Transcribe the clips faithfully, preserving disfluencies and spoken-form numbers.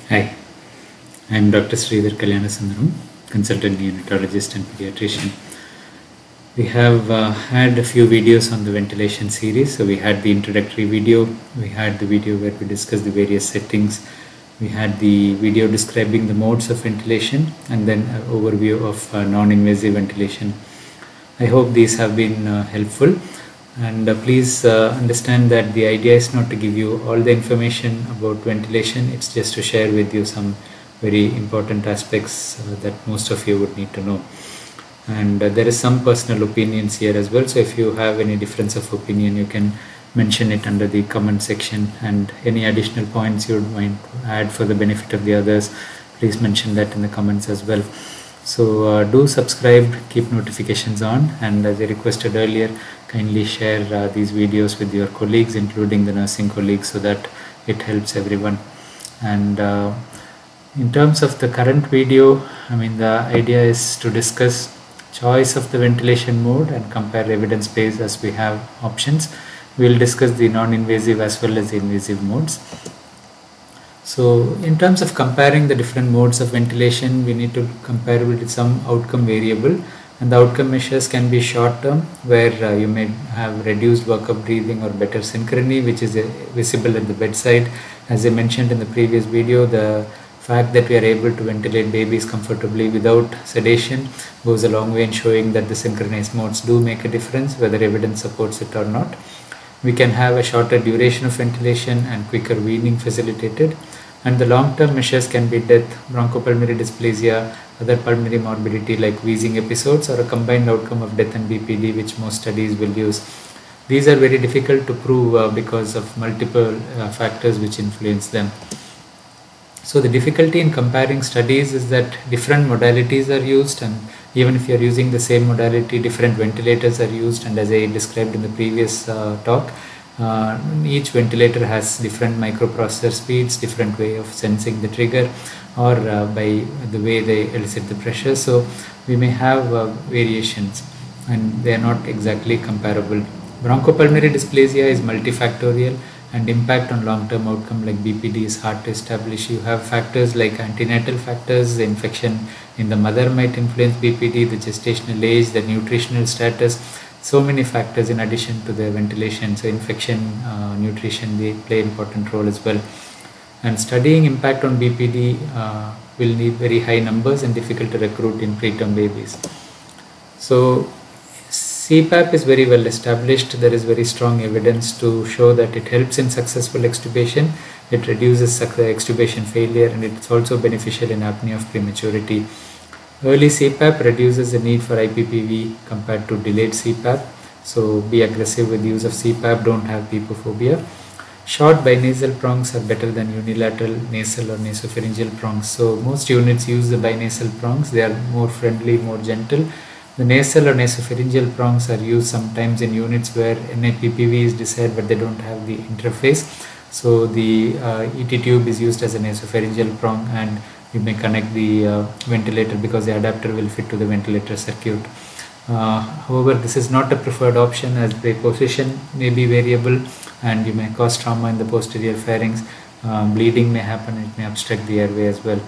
Hi, I am Doctor Sridhar Kalyanasundaram, consultant neonatologist and pediatrician. We have uh, had a few videos on the ventilation series. So we had the introductory video, we had the video where we discussed the various settings, we had the video describing the modes of ventilation, and then an overview of uh, non-invasive ventilation. I hope these have been uh, helpful. And uh, please uh, understand that the idea is not to give you all the information about ventilation, it's just to share with you some very important aspects uh, that most of you would need to know. And uh, there is some personal opinions here as well, so if you have any difference of opinion, you can mention it under the comment section, and any additional points you would mind to add for the benefit of the others, please mention that in the comments as well. So uh, do subscribe, keep notifications on, and as I requested earlier, kindly share uh, these videos with your colleagues, including the nursing colleagues, so that it helps everyone. And uh, in terms of the current video, I mean the idea is to discuss choice of the ventilation mode and compare evidence base as we have options. We will discuss the non-invasive as well as the invasive modes. So in terms of comparing the different modes of ventilation, we need to compare with some outcome variable, and the outcome measures can be short term, where uh, you may have reduced workup breathing or better synchrony, which is uh, visible at the bedside. As I mentioned in the previous video, the fact that we are able to ventilate babies comfortably without sedation goes a long way in showing that the synchronized modes do make a difference, whether evidence supports it or not. We can have a shorter duration of ventilation and quicker weaning facilitated, and the long-term measures can be death, bronchopulmonary dysplasia, other pulmonary morbidity like wheezing episodes, or a combined outcome of death and B P D, which most studies will use. These are very difficult to prove uh, because of multiple uh, factors which influence them. So the difficulty in comparing studies is that different modalities are used, and even if you are using the same modality, different ventilators are used, and as I described in the previous uh, talk, uh, each ventilator has different microprocessor speeds, different way of sensing the trigger, or uh, by the way they elicit the pressure. So we may have uh, variations, and they are not exactly comparable. Bronchopulmonary dysplasia is multifactorial, and impact on long-term outcome like B P D is hard to establish. You have factors like antenatal factors, the infection in the mother might influence B P D, the gestational age, the nutritional status, so many factors in addition to the ventilation. So infection, uh, nutrition, they play an important role as well. And studying impact on B P D uh, will need very high numbers and difficult to recruit in preterm babies. So C PAP is very well established. There is very strong evidence to show that it helps in successful extubation, it reduces extubation failure, and it's also beneficial in apnea of prematurity. Early C PAP reduces the need for I P P V compared to delayed C PAP. So be aggressive with use of C PAP, don't have pepophobia. Short binasal prongs are better than unilateral nasal or nasopharyngeal prongs. So most units use the binasal prongs. They are more friendly, more gentle. The nasal or nasopharyngeal prongs are used sometimes in units where N I P P V is desired but they don't have the interface. So the uh, E T tube is used as a nasopharyngeal prong, and you may connect the uh, ventilator because the adapter will fit to the ventilator circuit. Uh, however, this is not a preferred option as the position may be variable and you may cause trauma in the posterior pharynx. Uh, bleeding may happen, it may obstruct the airway as well.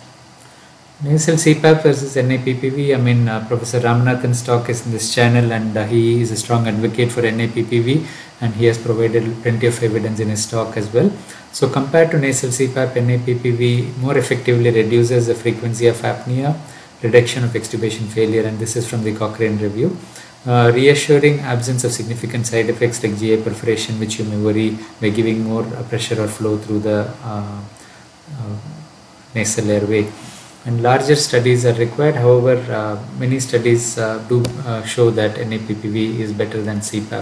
Nasal C PAP versus N I P P V, I mean uh, Professor Ramanathan's talk is in this channel, and uh, he is a strong advocate for N I P P V, and he has provided plenty of evidence in his talk as well. So compared to nasal C PAP, N I P P V more effectively reduces the frequency of apnea, reduction of extubation failure, and this is from the Cochrane review. Uh, reassuring absence of significant side effects like G I perforation, which you may worry by giving more uh, pressure or flow through the uh, uh, nasal airway. And larger studies are required. However, uh, many studies uh, do uh, show that N I P P V is better than C PAP.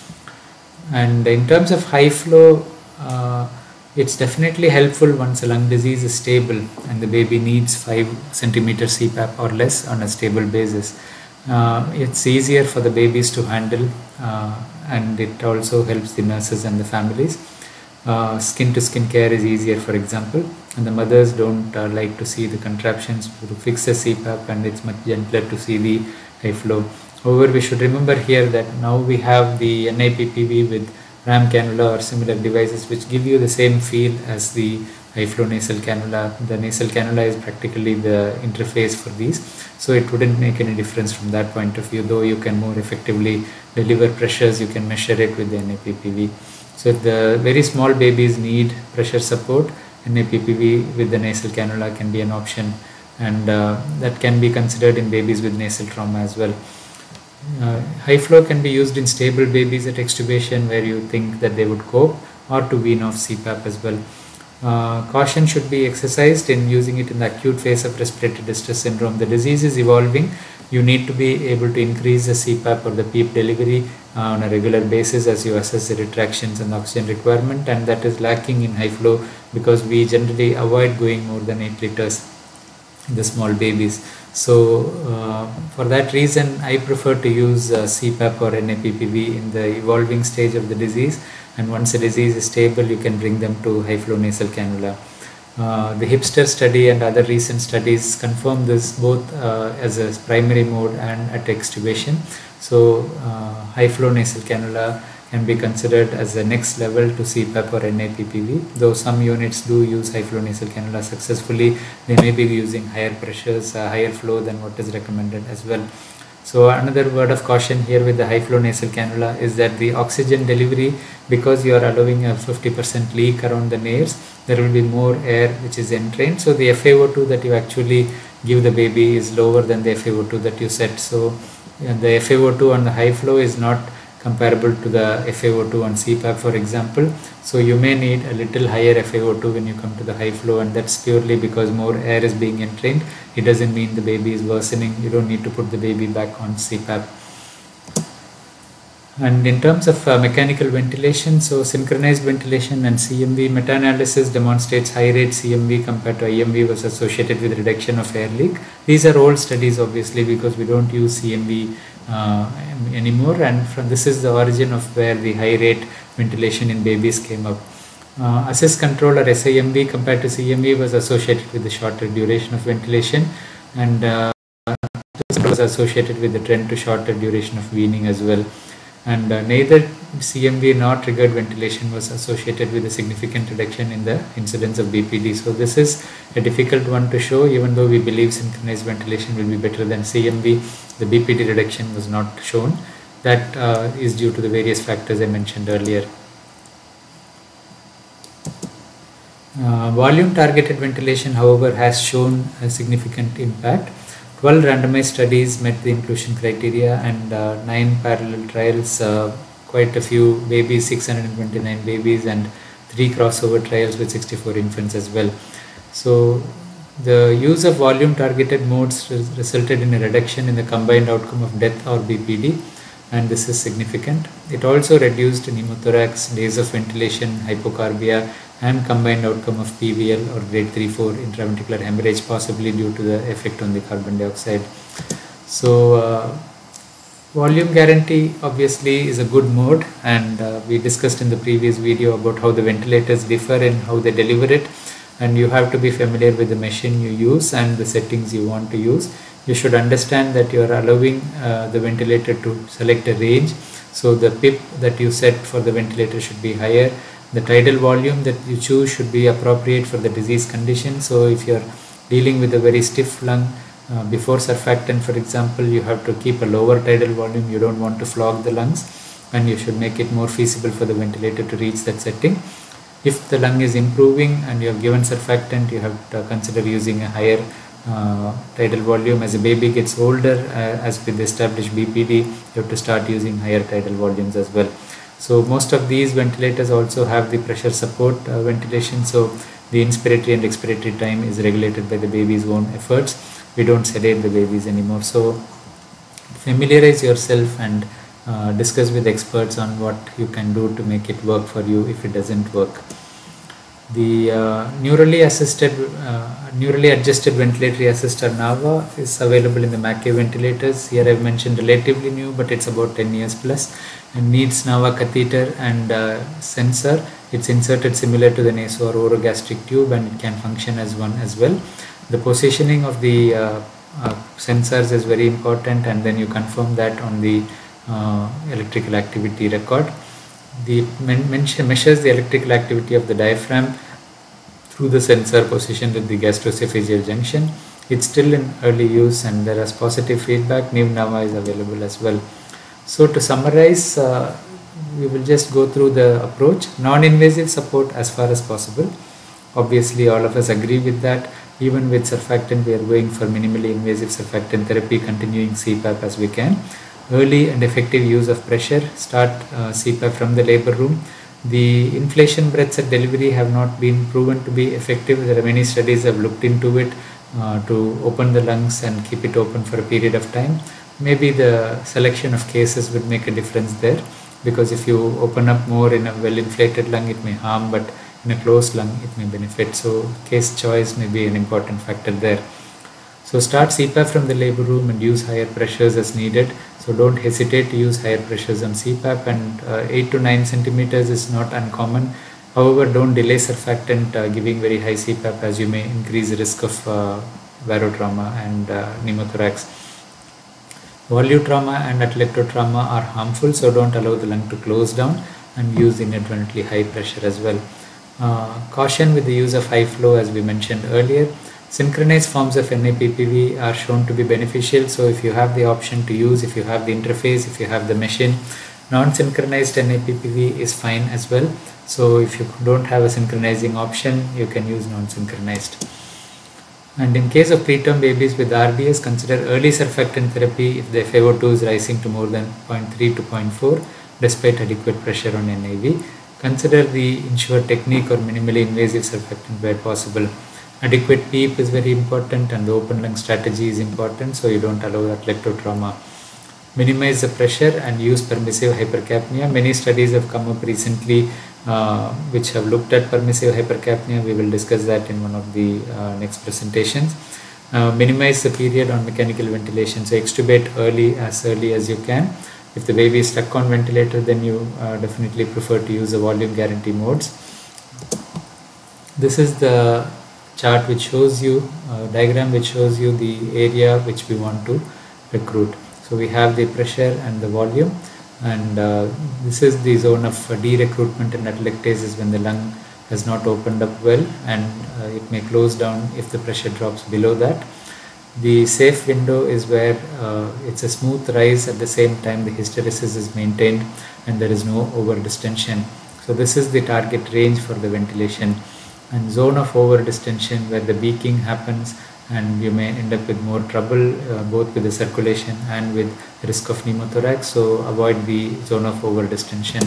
And in terms of high flow, uh, it's definitely helpful once a lung disease is stable and the baby needs five centimeter C PAP or less on a stable basis. Uh, it's easier for the babies to handle, uh, and it also helps the nurses and the families. Uh, skin to skin care is easier, for example, and the mothers don't uh, like to see the contraptions to fix the C PAP, and it's much gentler to see the high flow. However, we should remember here that now we have the N I P P V with ram cannula or similar devices which give you the same feel as the high flow nasal cannula. The nasal cannula is practically the interface for these, so it wouldn't make any difference from that point of view, though you can more effectively deliver pressures, you can measure it with the N A P P V. So if the very small babies need pressure support, N A P P V with the nasal cannula can be an option, and uh, that can be considered in babies with nasal trauma as well. Uh, high flow can be used in stable babies at extubation where you think that they would cope, or to wean off C PAP as well. Uh, caution should be exercised in using it in the acute phase of respiratory distress syndrome. The disease is evolving. You need to be able to increase the C PAP or the PEEP delivery uh, on a regular basis as you assess the retractions and the oxygen requirement, and that is lacking in high flow because we generally avoid going more than eight liters in the small babies. So uh, for that reason I prefer to use uh, C PAP or N A P P V in the evolving stage of the disease, and once the disease is stable you can bring them to high flow nasal cannula. Uh, the HIPSTER study and other recent studies confirm this both uh, as a primary mode and at extubation. So uh, high flow nasal cannula can be considered as the next level to C PAP or N A P P V. Though some units do use high flow nasal cannula successfully, they may be using higher pressures, uh, higher flow than what is recommended as well. So another word of caution here with the high flow nasal cannula is that the oxygen delivery, because you are allowing a fifty percent leak around the nares, there will be more air which is entrained. So the F a O two that you actually give the baby is lower than the F a O two that you set. So uh, the F a O two on the high flow is not comparable to the F a O two on C PAP, for example. So you may need a little higher F a O two when you come to the high flow, and that's purely because more air is being entrained. It doesn't mean the baby is worsening. You don't need to put the baby back on C PAP. And in terms of uh, mechanical ventilation, so synchronized ventilation and C M V, meta-analysis demonstrates high rate C M V compared to I M V was associated with reduction of air leak. These are old studies obviously because we don't use C M V uh, anymore, and from this is the origin of where the high rate ventilation in babies came up. Uh, assist control or S I M V compared to C M V was associated with the shorter duration of ventilation, and uh, this was associated with the trend to shorter duration of weaning as well. And uh, neither C M V nor triggered ventilation was associated with a significant reduction in the incidence of B P D. So this is a difficult one to show. Even though we believe synchronized ventilation will be better than C M V, the B P D reduction was not shown. That uh, is due to the various factors I mentioned earlier. Uh, volume targeted ventilation, however, has shown a significant impact. twelve randomized studies met the inclusion criteria, and uh, nine parallel trials, uh, quite a few babies, six hundred twenty-nine babies, and three crossover trials with sixty-four infants as well. So the use of volume targeted modes res resulted in a reduction in the combined outcome of death or B P D, and this is significant. It also reduced pneumothorax, days of ventilation, hypocarbia, and combined outcome of P V L or grade three four intraventricular hemorrhage, possibly due to the effect on the carbon dioxide. So uh, volume guarantee obviously is a good mode, and uh, we discussed in the previous video about how the ventilators differ and how they deliver it, and you have to be familiar with the machine you use and the settings you want to use. You should understand that you are allowing uh, the ventilator to select a range, so the P I P that you set for the ventilator should be higher. The tidal volume that you choose should be appropriate for the disease condition. So if you are dealing with a very stiff lung uh, before surfactant, for example, you have to keep a lower tidal volume. You don't want to flog the lungs, and you should make it more feasible for the ventilator to reach that setting. If the lung is improving and you have given surfactant, you have to consider using a higher uh, tidal volume. As a baby gets older, uh, as with established B P D, you have to start using higher tidal volumes as well. So most of these ventilators also have the pressure support uh, ventilation, so the inspiratory and expiratory time is regulated by the baby's own efforts. We don't sedate the babies anymore. So familiarize yourself and uh, discuss with experts on what you can do to make it work for you if it doesn't work. The uh, neurally assisted, uh, neurally adjusted ventilatory assist or NAVA is available in the Mackay ventilators. Here I've mentioned relatively new, but it's about ten years plus, and needs NAVA catheter and uh, sensor. It's inserted similar to the naso or orogastric tube, and it can function as one as well. The positioning of the uh, uh, sensors is very important, and then you confirm that on the uh, electrical activity record. The men measures the electrical activity of the diaphragm through the sensor positioned at the gastroesophageal junction. It's still in early use and there is positive feedback. NIV-NAVA is available as well. So to summarize, uh, we will just go through the approach. Non-invasive support as far as possible. Obviously all of us agree with that. Even with surfactant, we are going for minimally invasive surfactant therapy, continuing C PAP as we can. Early and effective use of pressure. Start uh, C PAP from the labor room. The inflation breaths at delivery have not been proven to be effective. There are many studies that have looked into it uh, to open the lungs and keep it open for a period of time. Maybe the selection of cases would make a difference there, because if you open up more in a well-inflated lung, it may harm, but in a closed lung, it may benefit. So case choice may be an important factor there. So start C PAP from the labor room and use higher pressures as needed. So don't hesitate to use higher pressures on C PAP, and uh, eight to nine centimeters is not uncommon. However, don't delay surfactant uh, giving very high C PAP, as you may increase the risk of uh, barotrauma and uh, pneumothorax. Volute trauma and atelectotrauma are harmful, so don't allow the lung to close down and use inadvertently high pressure as well. Uh, caution with the use of high flow, as we mentioned earlier. Synchronized forms of N A P P V are shown to be beneficial, so if you have the option to use, if you have the interface, if you have the machine, non-synchronized N A P P V is fine as well. So if you don't have a synchronizing option, you can use non-synchronized. And in case of preterm babies with R B S, consider early surfactant therapy if the F a O two is rising to more than zero point three to zero point four despite adequate pressure on N I V. Consider the INSURE technique or minimally invasive surfactant where possible. Adequate PEEP is very important, and the open lung strategy is important, so you don't allow atelectotrauma. Minimize the pressure and use permissive hypercapnia. Many studies have come up recently uh, which have looked at permissive hypercapnia. We will discuss that in one of the uh, next presentations. Uh, minimize the period on mechanical ventilation, so extubate early, as early as you can. If the baby is stuck on ventilator, then you uh, definitely prefer to use the volume guarantee modes. This is the chart which shows you, uh, diagram which shows you the area which we want to recruit. So we have the pressure and the volume, and uh, this is the zone of uh, de-recruitment and atelectase is when the lung has not opened up well, and uh, it may close down if the pressure drops below that. The safe window is where uh, it's a smooth rise, at the same time the hysteresis is maintained and there is no over distension. So this is the target range for the ventilation. And zone of over distension where the beaking happens and you may end up with more trouble uh, both with the circulation and with risk of pneumothorax, so avoid the zone of over distension.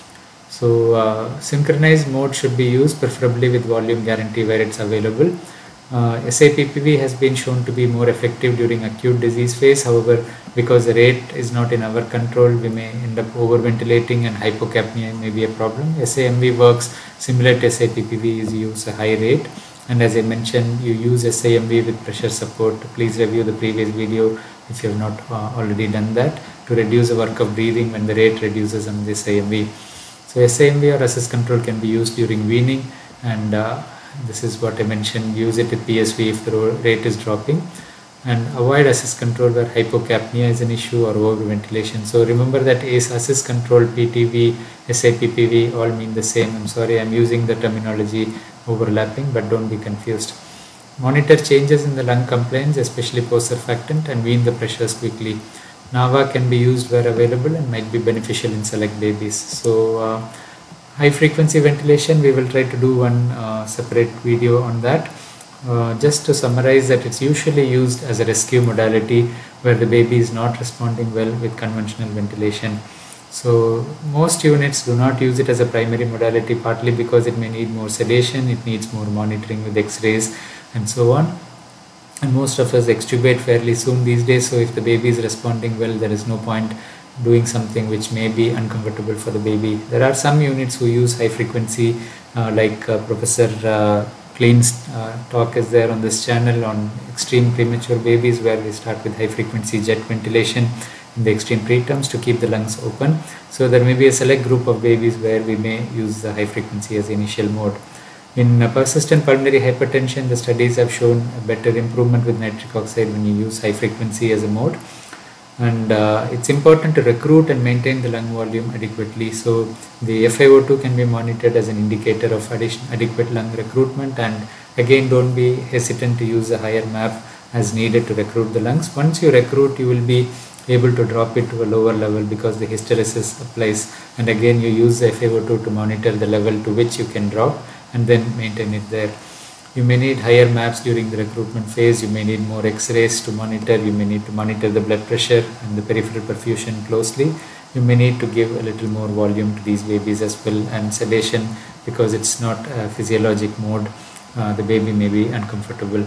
So uh, synchronized mode should be used, preferably with volume guarantee where it's available. Uh, S A P P V has been shown to be more effective during acute disease phase. However, because the rate is not in our control, we may end up overventilating and hypocapnia may be a problem. S A M V works similar to S A P P V, is use a high rate, and as I mentioned, you use S A M V with pressure support. Please review the previous video if you have not uh, already done that, to reduce the work of breathing when the rate reduces on the S A M V. So S A M V or assist control can be used during weaning, and uh, this is what I mentioned, use it with P S V if the rate is dropping, and avoid assist control where hypocapnia is an issue or overventilation. So remember that ACE, assist control, P T V, S A P P V all mean the same. I'm sorry, I'm using the terminology overlapping, but don't be confused. Monitor changes in the lung compliance, especially post-surfactant, and wean the pressures quickly. NAVA can be used where available and might be beneficial in select babies. So uh, high frequency ventilation, we will try to do one uh, separate video on that. Uh, just to summarize that it's usually used as a rescue modality where the baby is not responding well with conventional ventilation. So most units do not use it as a primary modality, partly because it may need more sedation, it needs more monitoring with X-rays and so on. And most of us extubate fairly soon these days, so if the baby is responding well, there is no point doing something which may be uncomfortable for the baby. There are some units who use high frequency, uh, like uh, Professor uh, Klein's uh, talk is there on this channel on extreme premature babies, where we start with high frequency jet ventilation in the extreme preterms to keep the lungs open. So there may be a select group of babies where we may use the high frequency as the initial mode. In uh, persistent pulmonary hypertension, the studies have shown a better improvement with nitric oxide when you use high frequency as a mode. And uh, it's important to recruit and maintain the lung volume adequately. So the F i O two can be monitored as an indicator of addition, adequate lung recruitment, and again, don't be hesitant to use a higher M A P as needed to recruit the lungs. Once you recruit, you will be able to drop it to a lower level because the hysteresis applies, and again you use the F i O two to monitor the level to which you can drop and then maintain it there. You may need higher M A Ps during the recruitment phase, you may need more X-rays to monitor, you may need to monitor the blood pressure and the peripheral perfusion closely. You may need to give a little more volume to these babies as well, and sedation because it's not a physiologic mode. Uh, the baby may be uncomfortable.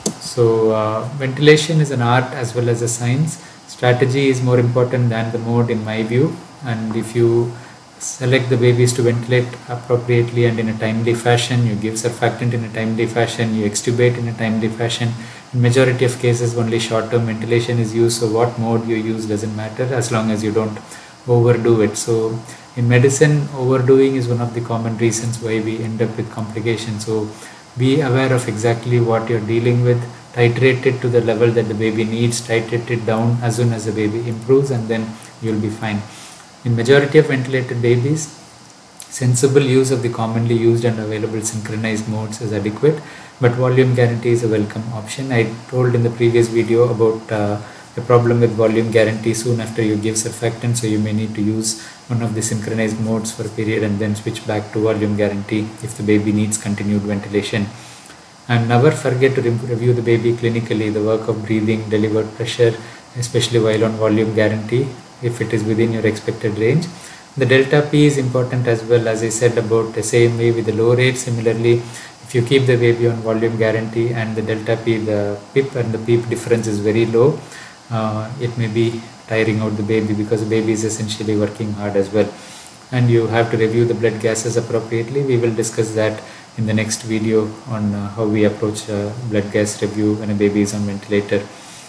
So uh, ventilation is an art as well as a science. Strategy is more important than the mode in my view, and if you select the babies to ventilate appropriately and in a timely fashion, you give surfactant in a timely fashion, you extubate in a timely fashion. In majority of cases only short-term ventilation is used, so what mode you use doesn't matter as long as you don't overdo it. So in medicine, overdoing is one of the common reasons why we end up with complications. So be aware of exactly what you're dealing with, titrate it to the level that the baby needs, titrate it down as soon as the baby improves, and then you'll be fine. In majority of ventilated babies, sensible use of the commonly used and available synchronized modes is adequate, but volume guarantee is a welcome option. I told in the previous video about uh, the problem with volume guarantee soon after you give surfactant, so you may need to use one of the synchronized modes for a period and then switch back to volume guarantee if the baby needs continued ventilation. And never forget to review the baby clinically, the work of breathing, delivered pressure, especially while on volume guarantee, if it is within your expected range. The delta P is important as well, as I said about the same way with the low rate. Similarly, if you keep the baby on volume guarantee and the delta P, the P I P and the P I P difference is very low, uh, it may be tiring out the baby because the baby is essentially working hard as well. And you have to review the blood gases appropriately. We will discuss that in the next video on uh, how we approach uh, blood gas review when a baby is on ventilator.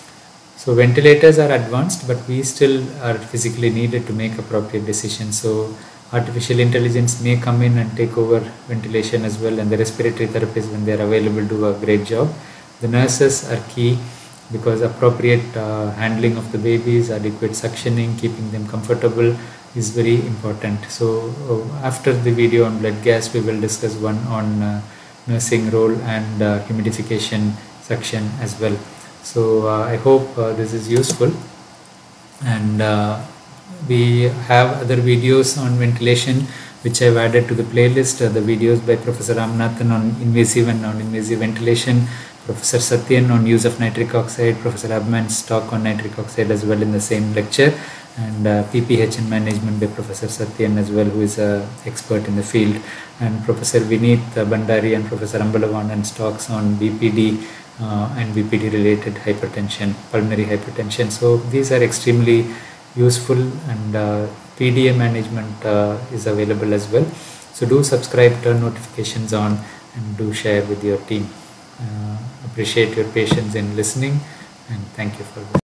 So ventilators are advanced, but we still are physically needed to make appropriate decisions. So artificial intelligence may come in and take over ventilation as well, and the respiratory therapists, when they are available, do a great job. The nurses are key because appropriate uh, handling of the babies, adequate suctioning, keeping them comfortable is very important. So uh, after the video on blood gas, we will discuss one on uh, nursing role and uh, humidification suction as well. So uh, I hope uh, this is useful, and uh, we have other videos on ventilation which I've added to the playlist. Uh, the videos by Professor Ramanathan on invasive and non-invasive ventilation, Professor Satyan on use of nitric oxide, Professor Abman's talk on nitric oxide as well in the same lecture, and uh, P P H N management by Professor Satyan as well, who is an expert in the field, and Professor Vineet Bandari and Professor Ambalavanan's talks on B P D Uh, and B P D related hypertension, pulmonary hypertension. So these are extremely useful, and uh, P D A management uh, is available as well. So do subscribe, turn notifications on, and do share with your team. Uh, appreciate your patience in listening, and thank you for this.